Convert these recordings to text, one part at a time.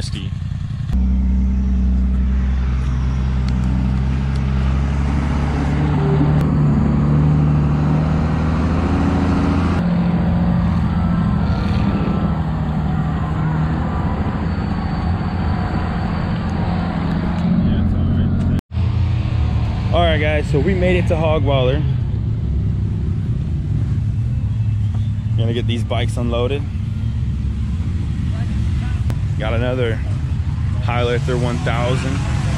risky. All right, guys, so we made it to Hog Waller. Gonna get these bikes unloaded. Got another highlifter 1000.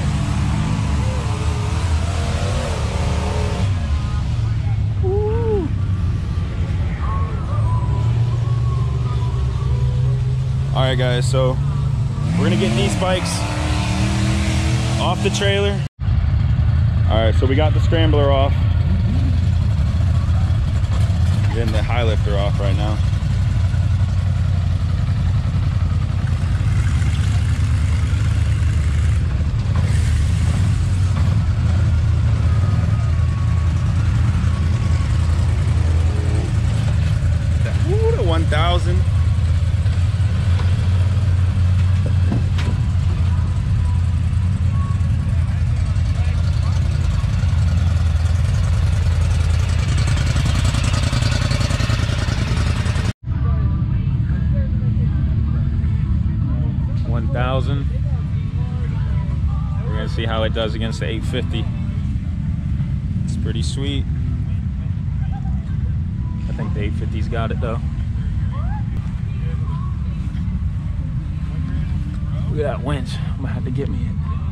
Woo. All right, guys, so we're gonna get these bikes off the trailer. All right, so we got the scrambler off. Getting the highlifter off right now. Ooh, the 1000. We're gonna see how it does against the 850. It's pretty sweet. I think the 850's got it though. Look at that winch. I'm gonna have to get me it.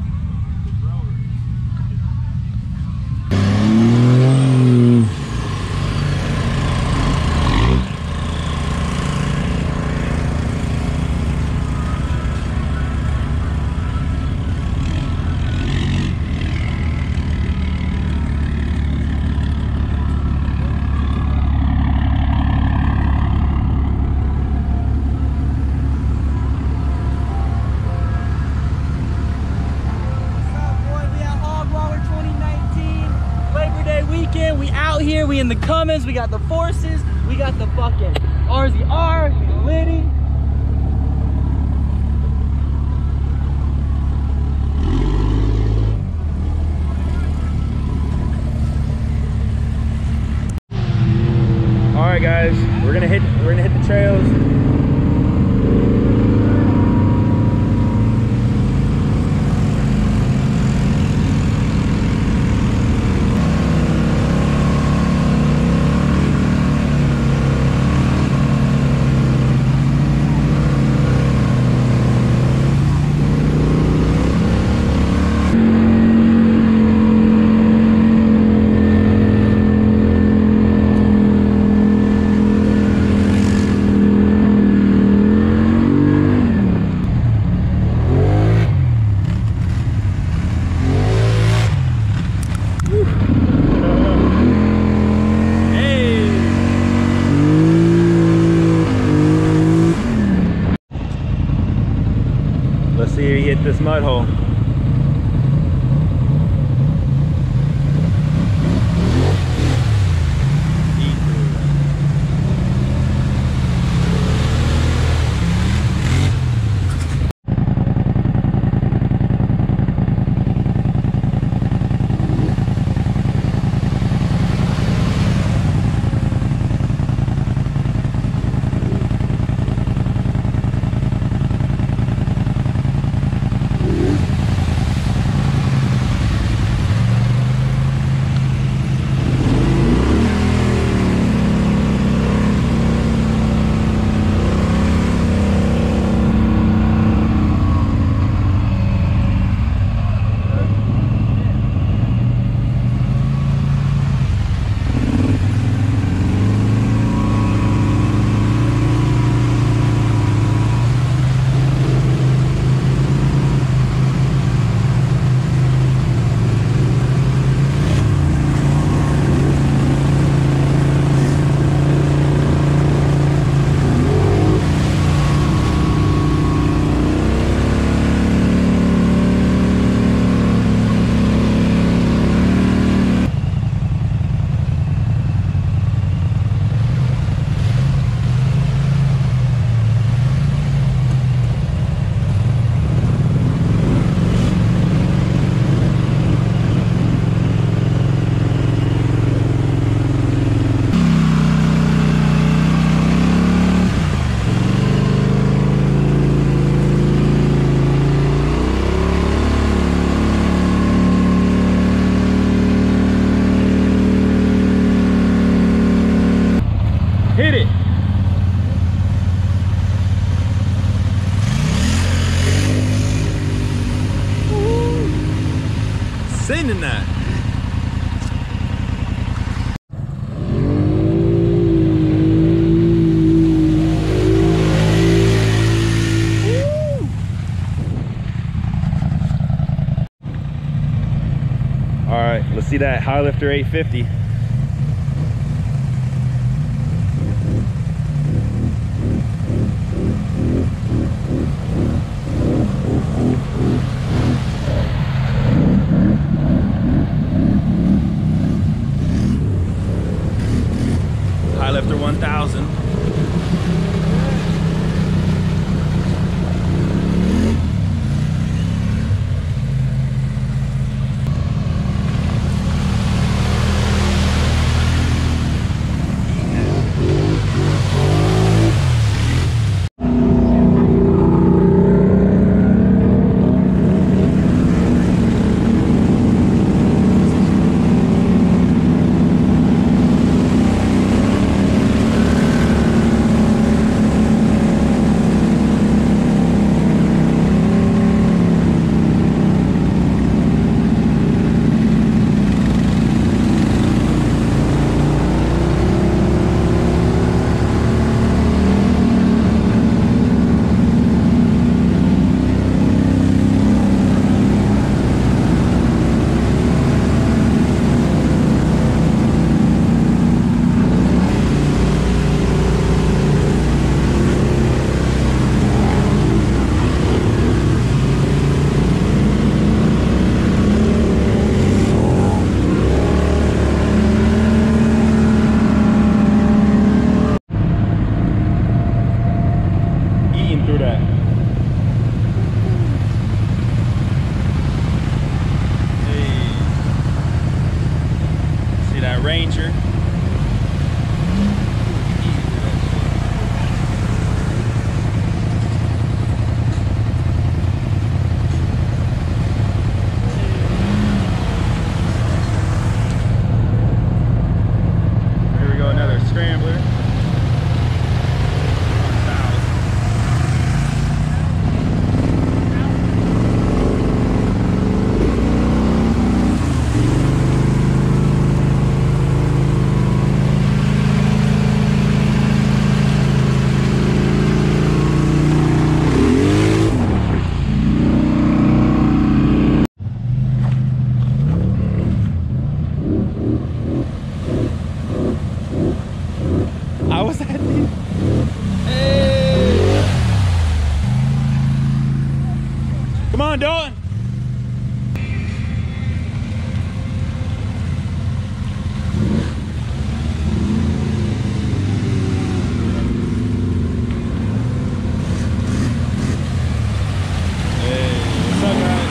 We out here, we in the Cummins, we got the Forces, we got the fucking RZR, Liddy. All right, guys, we're gonna hit the trails. Let's see if he hit this mud hole. Hit it. Woo. Sending that. All right, let's see that highlifter 850. Highlifter 1000. Through that. Hey. See that Ranger? Here we go, another scrambler. How was that? Hey! Come on, Dalton. Hey, what's up, guys?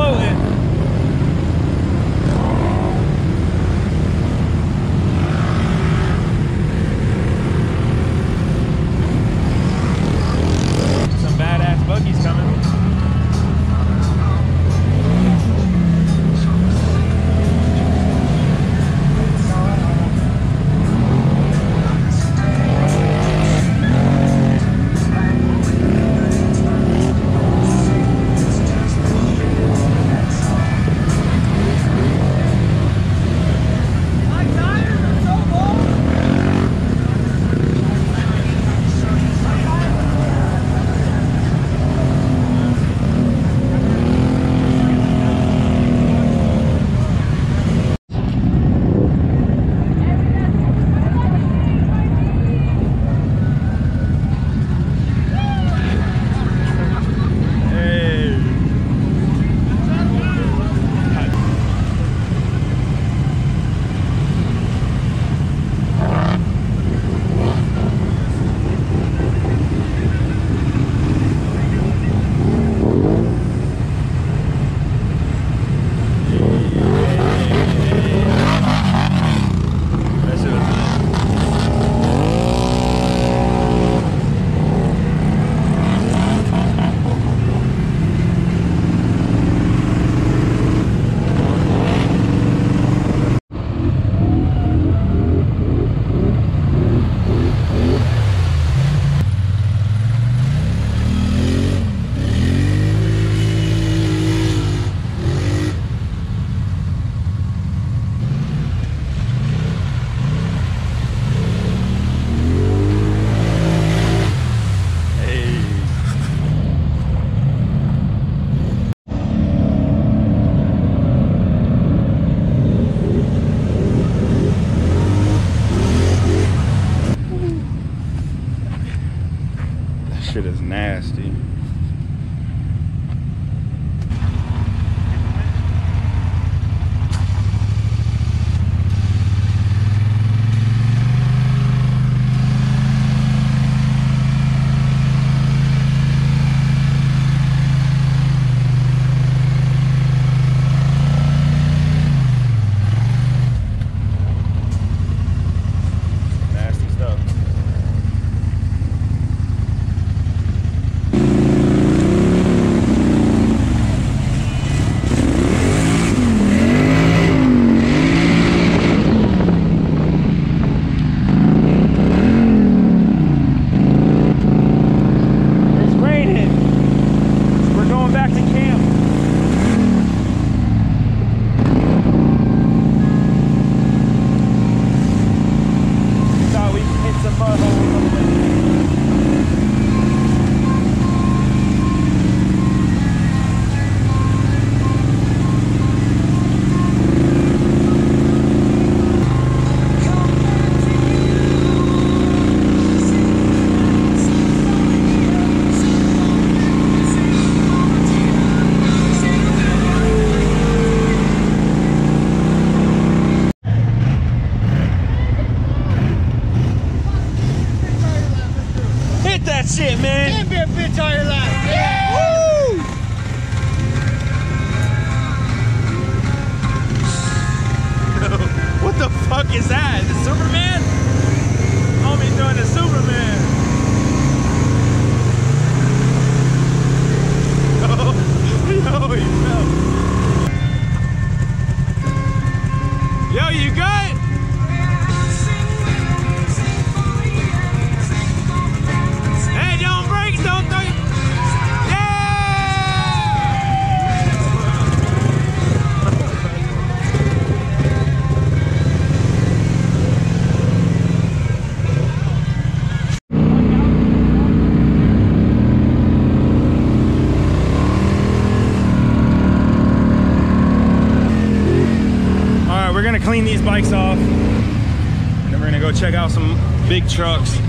floating. Some badass buggies coming. Shit is nasty. Nasty stuff. Shit, man. Can't be a bitch tire left. Yeah. Woo! What the fuck is that? The Superman? Homie doing the Superman. Yo, he fell. Yo, you good? We're gonna clean these bikes off and then we're gonna go check out some big trucks.